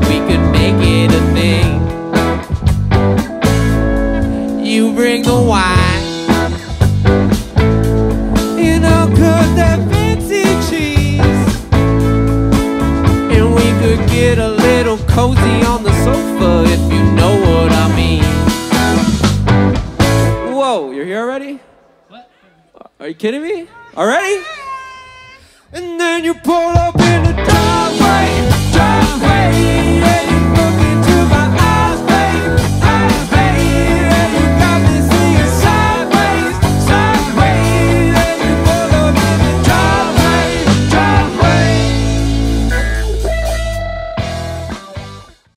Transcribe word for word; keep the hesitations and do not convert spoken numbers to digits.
we could make it a thing. You bring the wine, and I'll cut that fancy cheese, and we could get a little cozy on the sofa, if you know what I mean. Whoa, you're here already? What? Are you kidding me? Already? And then you pull up in the driveway.